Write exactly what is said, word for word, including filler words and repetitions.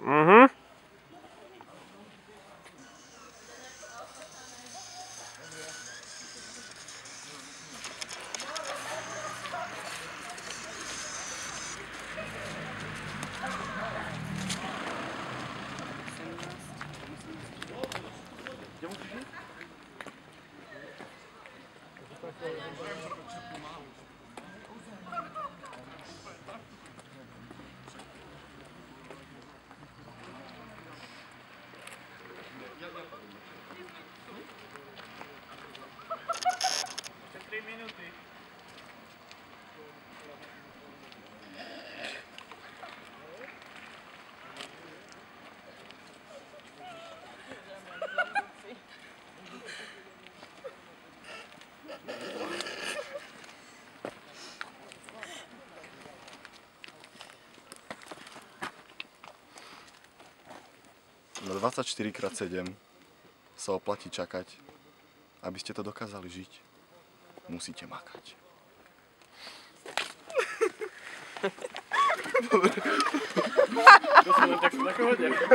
Mhm. tri minúty. Na dvadsaťštyri krát sedem sa oplatí čakať. Aby ste to dokázali žiť, musíte makať. To som len tak na kohode.